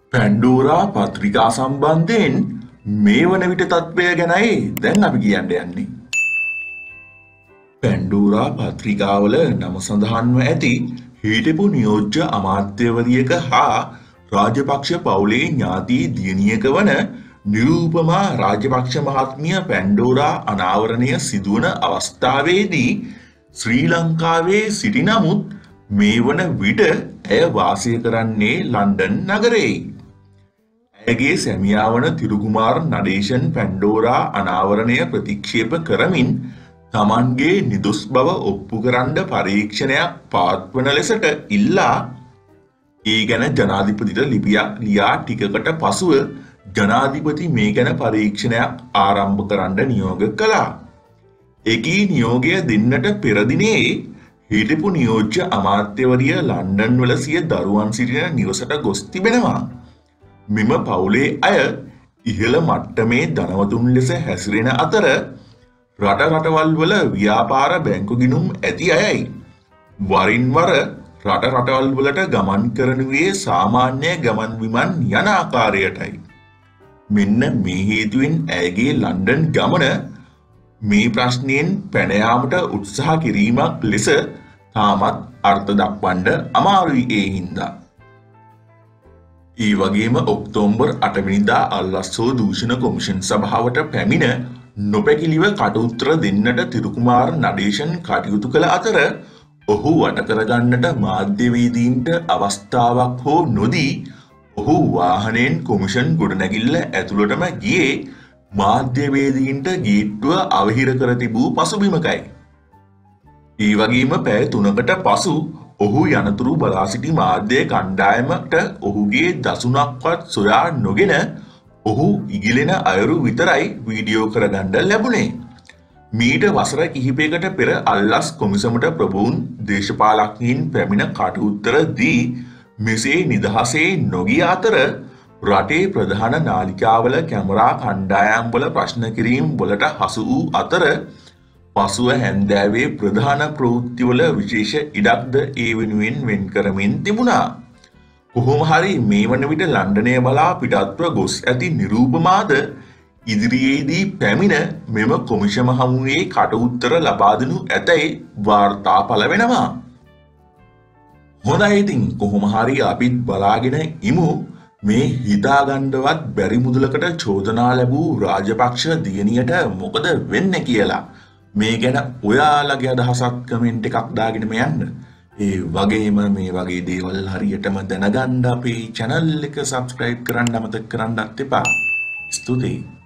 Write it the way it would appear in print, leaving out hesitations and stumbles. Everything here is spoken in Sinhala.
පැන්ඩෝරා පත්‍රිකා සම්බන්ධයෙන් මේ වන විට තත්ත්වය ගැනයි දැන් අපි කියන්න යන්නේ. පැන්ඩෝරා පත්‍රිකාවල නම සඳහන්ව ඇති හිටපු නියෝජ්‍ය අමාත්‍යවරියක හා රාජපක්ෂ පවුලේ ඥාති දියණියක වන නිරූපමා රාජපක්ෂ මහත්මිය පැන්ඩෝරා අනාවරණය සිදුවන අවස්ථාවේදී ශ්‍රී ලංකාවේ සිටි නමුත් මේ වන විට ඇය වාසය කරන්නේ ලන්ඩන් නගරයේ. ඇයගේ සැමියා වන තිරුකුමාර් නඩේෂන් පැන්ඩෝරා අනාවරණය ප්‍රතික්ෂේප කරමින් තමන්ගේ නිදොස් බව ඔප්පු කරන්න පරීක්ෂණයක් පවත්වන ලෙසට ඉල්ලා ඒ ගැන ජනාධිපතිට ලිපියක් ලියා ටිකකට පසුව ජනාධිපති මේ ගැන පරීක්ෂණයක් ආරම්භ කරන්න නියෝග කළා. එකී නියෝගය දෙන්නට පෙර දිනේ හිටපු නියෝජ්‍ය අමාත්‍යවරිය ලන්ඩන් වල සිය දරුවන් සිටින නිවසට ගොස් තිබෙනවා. මෙම පවුලේ අය ඉහළ මට්ටමේ ධනවතුන් ලෙස හැසිරෙන අතර රට රටවල් වල ව්‍යාපාර බැංකු ගිණුම් ඇති අයයි. වරින් වර රට රටවල් වලට ගමන් කරනුයේ සාමාන්‍ය ගමන් විමන් යන ආකාරයටයි. මෙන්න මේ හේතුවෙන් ඇයගේ ලන්ඩන් ගමන මේ ප්‍රශ්නයෙන් පැන යාමට උත්සාහ කිරීමක් ලෙස තාමත් අර්ථ දක්වන්න අමාරුයි ඒ හින්දා. ඒ වගේම ඔක්තෝබර් 8 වෙනිදා අල්ලස්සෝ දූෂණ කොමිෂන් සභාවට පැමිණ නොපැකිලිව කටඋත්තර දෙන්නට තිරුකුමාර් නඩේෂන් කටයුතු කළ අතර ඔහු වට කරගන්නට මාධ්‍යවේදීන්ට අවස්ථාවක් හෝ නොදී ඔහු වාහනයෙන් කොමිෂන් ගොඩනැගිල්ල ඇතුළටම ගියේ මාධ්‍යවේදීන්ට ගේට්ටුව අවහිර කර තිබූ පසුබිමකයි. ඒ වගේම පැය 3කට පසු ඔහු යනතුරු බලා සිටි මාධ්‍ය කණ්ඩායමට ඔහුගේ දසුණක්වත් සොයා නොගෙන ඔහු ඉගිලෙන අයුරු විතරයි වීඩියෝ කරගන්න ලැබුණේ. මීට වසර කිහිපයකට පෙර අල්ලස් කොමිසමට ප්‍රභූන් දේශපාලඥයින් පැමිණ කටඋත්තර දී මෙසේ නිදහසේ නොගිය අතර රටේ ප්‍රධාන නාලිකාවල කැමරා කණ්ඩායම්වල ප්‍රශ්න කිරීම් වලට හසු වූ අතර පසුව හැන්දෑවේ ප්‍රධාන ප්‍රවෘත්තිවල විශේෂ ඉඩක්ද ඒ වෙනුවෙන් වෙන් කරමින් තිබුණා. කොහොම හරි මේ වන විට ලන්ඩනය බලා පිටත්ව ගොස් ඇති නිරූපමාද ඉදිරියේදී පැමිණ මෙම කොමිෂම හමුවේ කටඋත්තර ලබා දෙනු ඇතැයි වාර්තා පළ වෙනවා. හොඳයි ඉතින් කොහොම හරි අපිත් බලාගෙන ඉමු මේ හිතාගන්නවත් බැරි මුදලකට චෝදනා ලැබූ රාජපක්ෂ දියණියට මොකද වෙන්නේ කියලා. මේ ගැන ඔයාලගේ අදහසක් කමෙන්ට් එකක් දාගෙනම යන්න. ඒ වගේම මේ වගේ දේවල් හරියටම දැනගන්න අපේ channel එක subscribe කරන්න අමතක කරන්නත් එපා. ස්තුතියි.